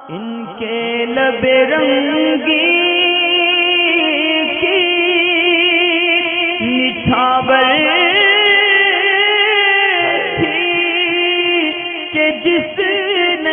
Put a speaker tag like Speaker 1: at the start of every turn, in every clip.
Speaker 1: इनके लबे रंगी की निछावर थी कि जिसने।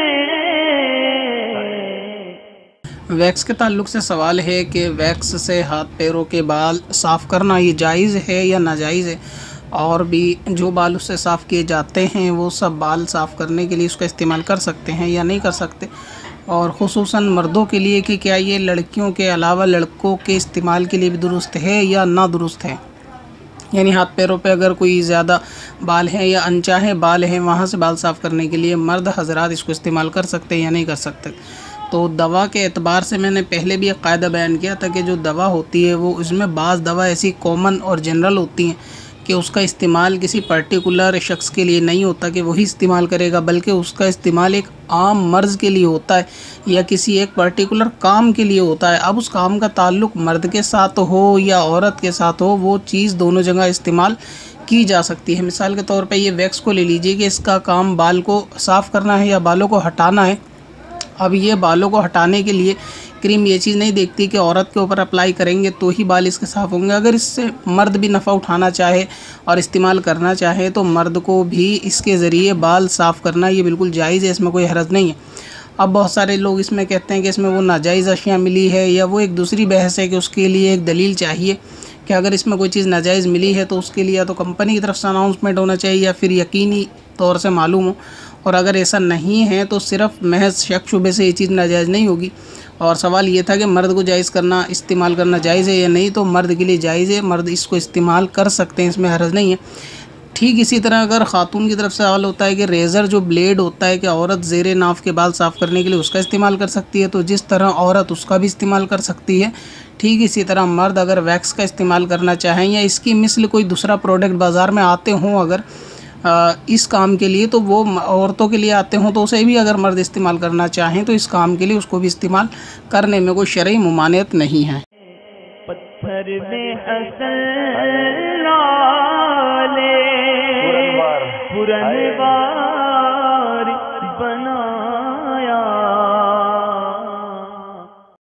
Speaker 2: वैक्स के ताल्लुक से सवाल है कि वैक्स से हाथ पैरों के बाल साफ़ करना ये जायज़ है या नाजायज़ है, और भी जो बाल उससे साफ़ किए जाते हैं वो सब बाल साफ़ करने के लिए उसका इस्तेमाल कर सकते हैं या नहीं कर सकते, और ख़ुसूसन मर्दों के लिए कि क्या ये लड़कियों के अलावा लड़कों के इस्तेमाल के लिए भी दुरुस्त है या ना दुरुस्त है। यानी हाथ पैरों पे अगर कोई ज़्यादा बाल हैं या अनचाहे बाल हैं वहाँ से बाल साफ़ करने के लिए मर्द हजरात इसको इस्तेमाल कर सकते हैं या नहीं कर सकते। तो दवा के एतबार से मैंने पहले भी एक कायदा बयान किया था कि जो दवा होती है वो उसमें बाज़ दवा ऐसी कॉमन और जनरल होती हैं कि उसका इस्तेमाल किसी पर्टिकुलर शख्स के लिए नहीं होता कि वही इस्तेमाल करेगा, बल्कि उसका इस्तेमाल एक आम मर्ज़ के लिए होता है या किसी एक पर्टिकुलर काम के लिए होता है। अब उस काम का ताल्लुक़ मर्द के साथ हो या औरत के साथ हो, वो चीज़ दोनों जगह इस्तेमाल की जा सकती है। मिसाल के तौर पे ये वैक्स को ले लीजिए कि इसका काम बाल को साफ़ करना है या बालों को हटाना है। अब ये बालों को हटाने के लिए क्रीम ये चीज़ नहीं देखती कि औरत के ऊपर अप्लाई करेंगे तो ही बाल इसके साफ़ होंगे। अगर इससे मर्द भी नफ़ा उठाना चाहे और इस्तेमाल करना चाहे तो मर्द को भी इसके ज़रिए बाल साफ़ करना ये बिल्कुल जायज़ है, इसमें कोई हरज नहीं है। अब बहुत सारे लोग इसमें कहते हैं कि इसमें वो नाजायज़ अशिया मिली है, या वो एक दूसरी बहस है कि उसके लिए एक दलील चाहिए कि अगर इसमें कोई चीज़ नाजायज़ मिली है तो उसके लिए या तो कंपनी की तरफ से अनाउंसमेंट होना चाहिए या फिर यकीनी तौर से मालूम हो, और अगर ऐसा नहीं है तो सिर्फ महज शक शुबे से ये चीज़ नाजायज़ नहीं होगी। और सवाल ये था कि मर्द को जायज़ करना इस्तेमाल करना जायज़ है या नहीं, तो मर्द के लिए जायज़ है, मर्द इसको इस्तेमाल कर सकते हैं, इसमें हर्ज नहीं है। ठीक इसी तरह अगर ख़ातून की तरफ से सवाल होता है कि रेज़र जो ब्लेड होता है कि औरत ज़ेरे नाफ के बाल साफ़ करने के लिए उसका इस्तेमाल कर सकती है, तो जिस तरह औरत उसका भी इस्तेमाल कर सकती है, ठीक इसी तरह मर्द अगर वैक्स का इस्तेमाल करना चाहें या इसकी मिसल कोई दूसरा प्रोडक्ट बाज़ार में आते हों अगर इस काम के लिए, तो वो औरतों के लिए आते हों तो उसे भी अगर मर्द इस्तेमाल करना चाहें तो इस काम के लिए उसको भी इस्तेमाल करने में कोई शरई मुमानियत नहीं है।
Speaker 1: पत्थर में असल लाले पुरनवार